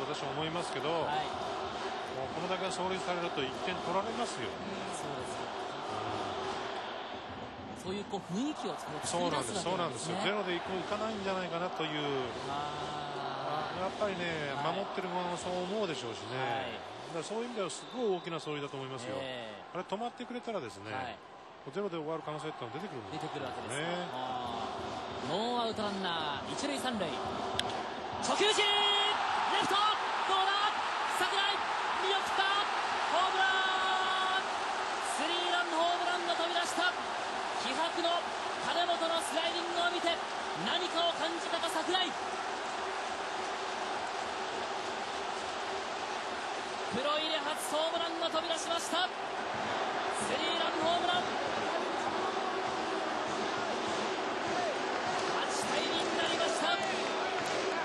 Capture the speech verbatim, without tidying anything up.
私は思いますけど、はい、もうこのだけ走塁されるといってん取られますよ。 そうですか。そういうこう雰囲気を作り出すわけですね。そうなんです、そうなんですよ。ゼロでいくいかないんじゃないかなという。あやっぱりね、はい、守ってる側もそう思うでしょうしね。はい、だからそういう意味ではすごい大きな走塁だと思いますよ。えー、あれ止まってくれたらですね、はい、ゼロで終わる可能性ってのは出てくるんですね。 出てくるわけですね。ノーアウトランナー一塁三塁。初球打ちレフトどうだ櫻井見送ったホームランスリーランホームランが飛び出した。気迫の金本のスライディングを見て何かを感じたか櫻井。プロ入れ初ホームランが飛び出しました。スリーランホームラン。